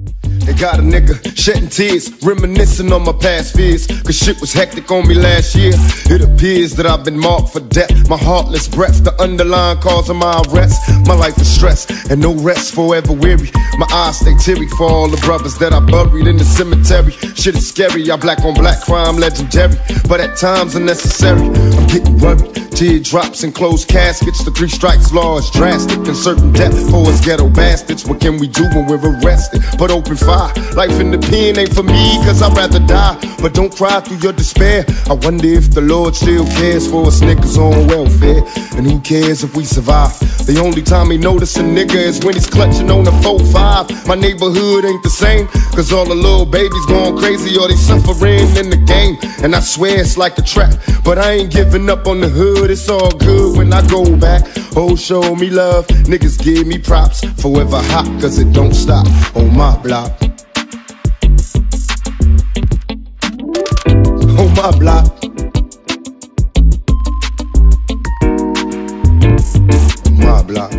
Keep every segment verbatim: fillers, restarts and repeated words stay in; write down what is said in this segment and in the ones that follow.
They got a nigga shedding tears, reminiscing on my past fears, cause shit was hectic on me last year. It appears that I've been marked for death. My heartless breath, the underlying cause of my arrest. My life is stress and no rest, forever weary. My eyes stay teary for all the brothers that I buried in the cemetery. Shit is scary, I black on black crime legendary, but at times unnecessary. I'm getting worried. Teardrops and closed caskets. The three strikes law is drastic and certain death for us ghetto bastards. What can we do when we're arrested? But open fire. Life in the pen ain't for me, cause I'd rather die. But don't cry through your despair. I wonder if the Lord still cares for us niggas on welfare. And who cares if we survive? The only time he notice a nigga is when he's clutching on a four five. My neighborhood ain't the same, cause all the little babies going crazy or they suffering in the game. And I swear it's like a trap, but I ain't giving up on the hood. It's all good when I go back. Oh, show me love, niggas give me props. Forever hot, cause it don't stop on my block. On my block. On my block.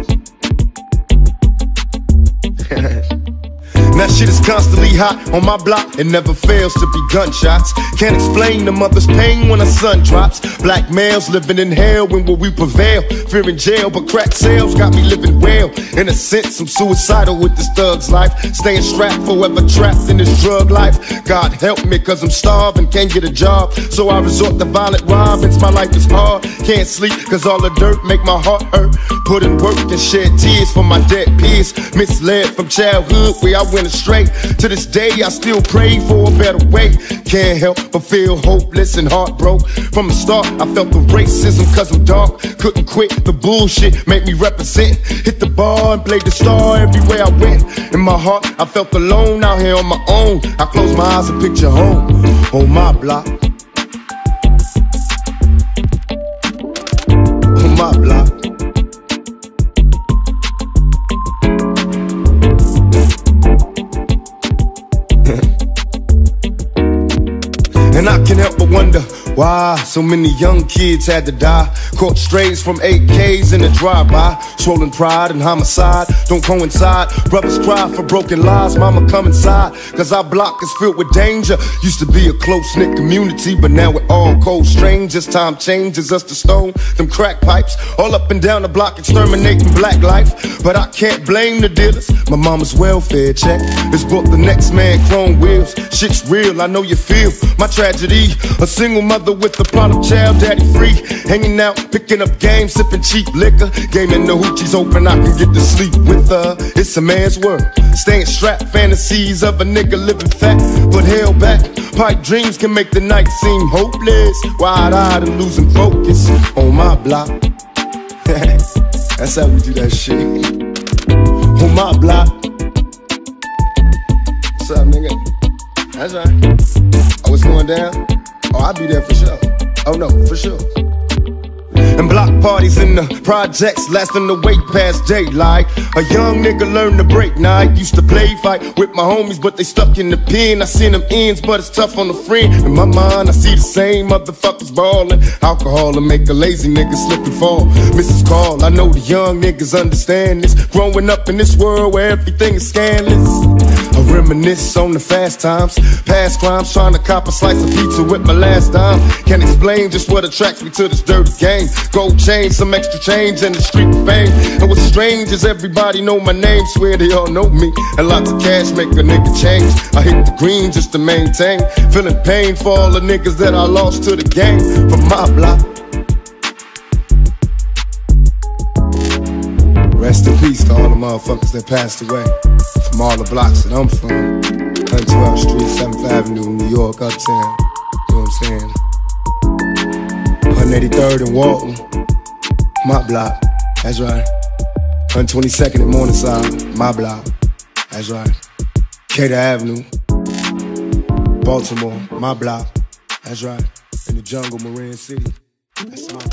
That shit is constantly hot on my block. It never fails to be gunshots. Can't explain the mother's pain when the sun drops. Black males living in hell when will we prevail? Fear in jail, but crack sales got me living well. In a sense, I'm suicidal with this thug's life. Staying strapped, forever trapped in this drug life. God help me, cause I'm starving, can't get a job. So I resort to violent robins. My life is hard, can't sleep, cause all the dirt make my heart hurt. Put in work and shed tears for my dead peers. Misled from childhood where I went astray. To this day I still pray for a better way. Can't help but feel hopeless and heartbroken. From the start I felt the racism cause I'm dark. Couldn't quit the bullshit, make me represent. Hit the bar and played the star everywhere I went. In my heart I felt alone out here on my own. I close my eyes and picture home on my block. On my block. And I can't help but wonder why so many young kids had to die. Caught strays from A Ks in the drive-by. Swollen pride and homicide don't coincide. Brothers cry for broken lives, mama come inside. Cause our block is filled with danger. Used to be a close-knit community, but now we're all cold strangers. Time changes us to stone them crack pipes. All up and down the block exterminating black life. But I can't blame the dealers. My mama's welfare check has brought the next man chrome wheels. Shit's real, I know you feel my tragedy. A single mother with a problem child, daddy free. Hanging out, picking up games, sipping cheap liquor. Gaming the hoochies open, I can get to sleep with her. It's a man's world, staying strapped. Fantasies of a nigga living fat, but held back. Pipe dreams can make the night seem hopeless. Wide-eyed and losing focus on my block. That's how we do that shit. On my block. What's up, nigga? That's right. Oh, it's going down? Oh, I'll be there for sure. Oh no, for sure. And block parties in the projects lasting the way past daylight. A young nigga learned to break night. Used to play fight with my homies, but they stuck in the pen. I seen them ends, but it's tough on the friend. In my mind, I see the same motherfuckers ballin'. Alcohol to make a lazy nigga slip and fall. Missus Call, I know the young niggas understand this. Growing up in this world where everything is scandalous. I reminisce on the fast times, past crimes, trying to cop a slice of pizza with my last dime. Can't explain just what attracts me to this dirty game. Gold chain, some extra change, and the street fame. And what's strange is everybody know my name, swear they all know me. And lots of cash make a nigga change. I hit the green just to maintain. Feeling pain for all the niggas that I lost to the game. From my block. Rest in peace to all the motherfuckers that passed away. From all the blocks that I'm from. one twelfth Street, seventh Avenue, New York, uptown. You know what I'm saying? one eighty-third and Walton, my block, that's right. one twenty-second and Morningside, my block, that's right. Cater Avenue, Baltimore, my block, that's right. In the jungle, Marin City, that's my